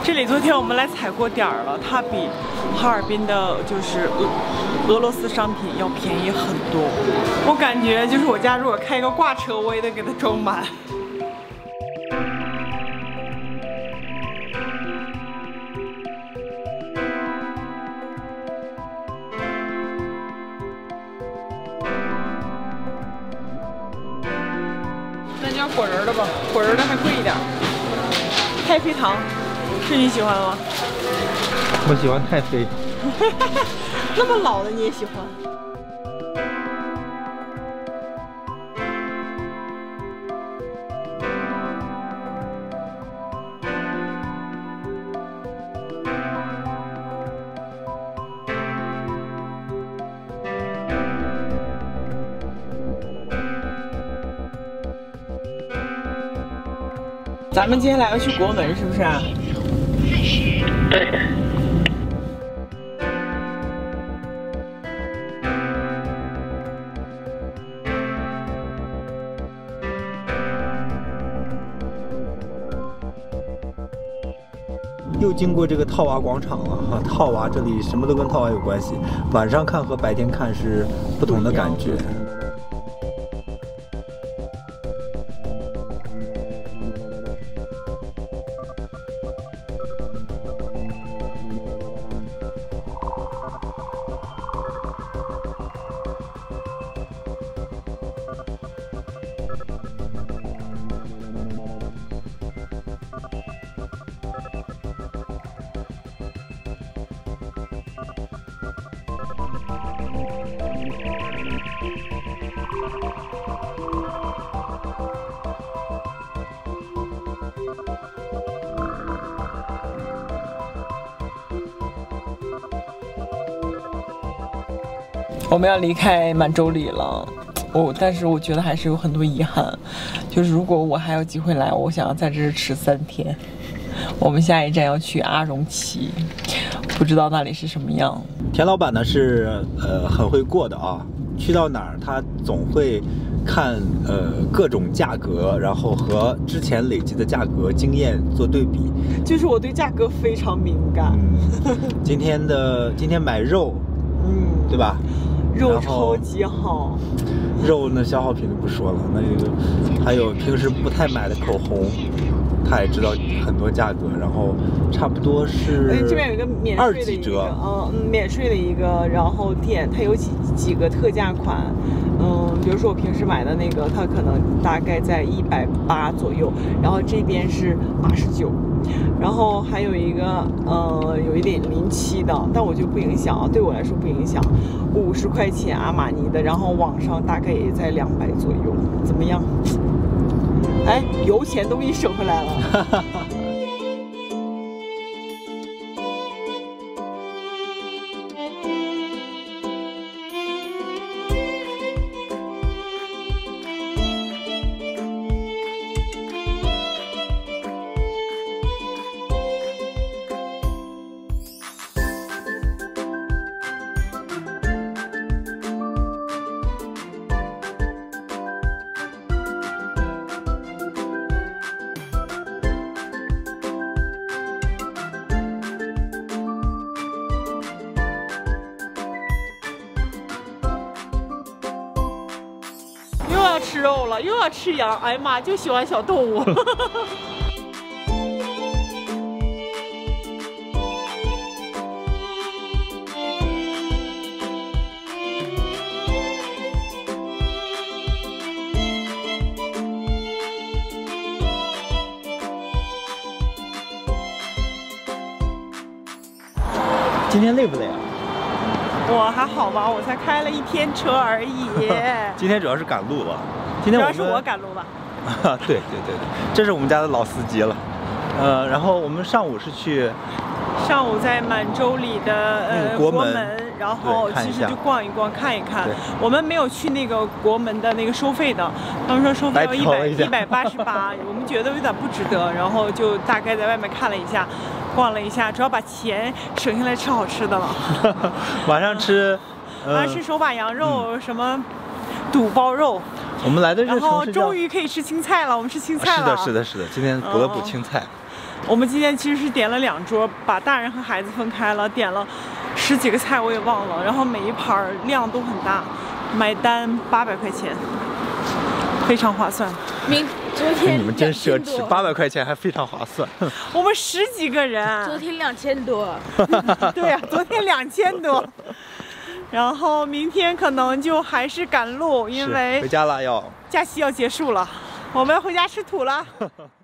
这里昨天我们来踩过点儿了，它比哈尔滨的就是俄罗斯商品要便宜很多。我感觉就是我家如果开一个挂车，我也得给它装满。那叫果仁的吧，果仁的还贵一点。太妃糖是你喜欢吗？ 我喜欢太妃。 那么老的你也喜欢？咱们接下来要去国门，是不是啊？ 对。 又经过这个套娃广场了哈，套娃这里什么都跟套娃有关系，晚上看和白天看是不同的感觉。 我们要离开满洲里了，但是我觉得还是有很多遗憾，就是如果我还有机会来，我想要在这儿吃3天。我们下一站要去阿容旗，不知道那里是什么样。 田老板呢是很会过的啊，去到哪儿他总会看各种价格，然后和之前累积的价格经验做对比。 就是我对价格非常敏感。 今天买肉，对吧？ 肉超级好， 肉那消耗品就不说了，那个还有平时不太买的口红，他也知道很多价格，然后差不多是这边有一个免税的一个免税的一个，然后店它有几个特价款，比如说我平时买的那个，它可能大概在180左右，然后这边是89。然后还有一个有一点07的，但我觉得不影响啊，对我来说不影响。50块钱阿玛尼的，然后网上大概也在200左右，怎么样？哎，油钱都给你省回来了。吃肉了，又要吃羊，哎呀妈，就喜欢小动物。 今天累不累啊？ 我还好吧，我才开了1天车而已。 今天主要是赶路了。今天主要是我赶路吧。 对，这是我们家的老司机了。然后我们上午是去。 上午在满洲里的国门， 然后其实就逛一逛看一看。我们没有去那个国门的那个收费的，他们说收费要188，我们觉得有点不值得，然后就大概在外面看了一下，逛了一下，主要把钱省下来吃好吃的了。 晚上吃， 吃手把羊肉，什么肚包肉。 我们来的这个城市， 然后终于可以吃青菜了，我们吃青菜了。 是的，今天不得不青菜。 我们今天其实是点了2桌，把大人和孩子分开了，点了10几个菜我也忘了，然后每一盘量都很大，买单800块钱，非常划算。 昨天你们真奢侈，800块钱还非常划算。 我们10几个人， 昨天2000多。 对啊，昨天2000多。然后明天可能就还是赶路，因为回家了要。 假期要结束了，我们回家吃土了。